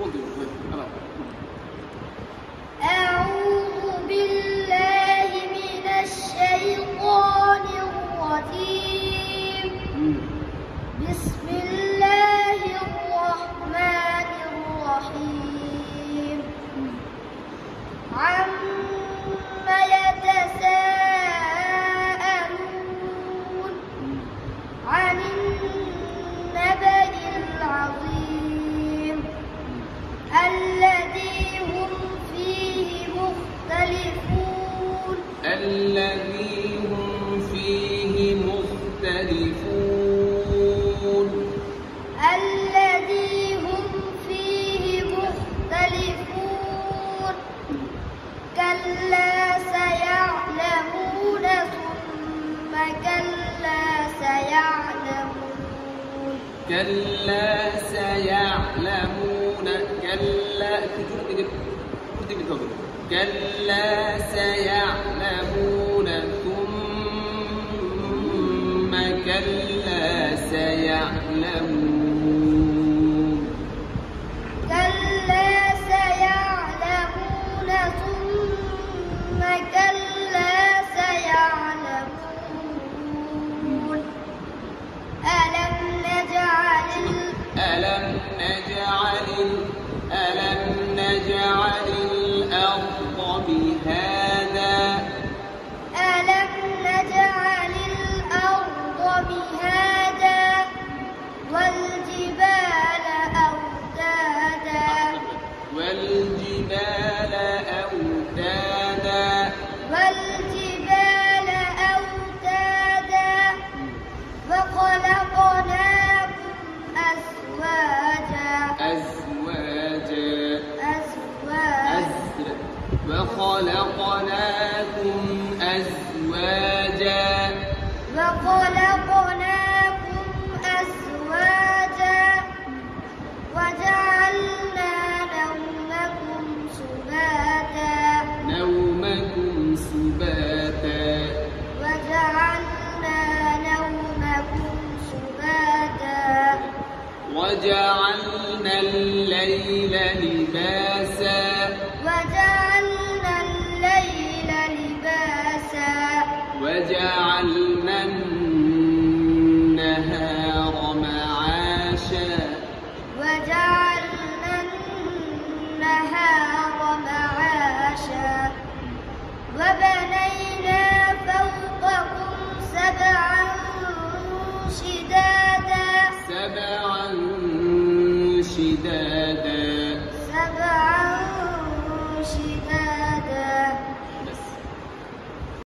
أعوذ بالله من الشيطان الرجيم. بسم الله الرحمن الرحيم. عما يتساءلون عن النبأ العظيم الذي هم فيه مختلفون. كلا سيعلمون ثم كلا سيعلمون. كلا سيعلمون ثم كلا سيعلمون. كلا سيعلمون ثم كلا سيعلمون. ألم نجعل الأرض مهادا. والجبال أوتادا وخلقناكم أزواجا. وجعلنا نومكم سباتا. وجعلنا الليل لباسا.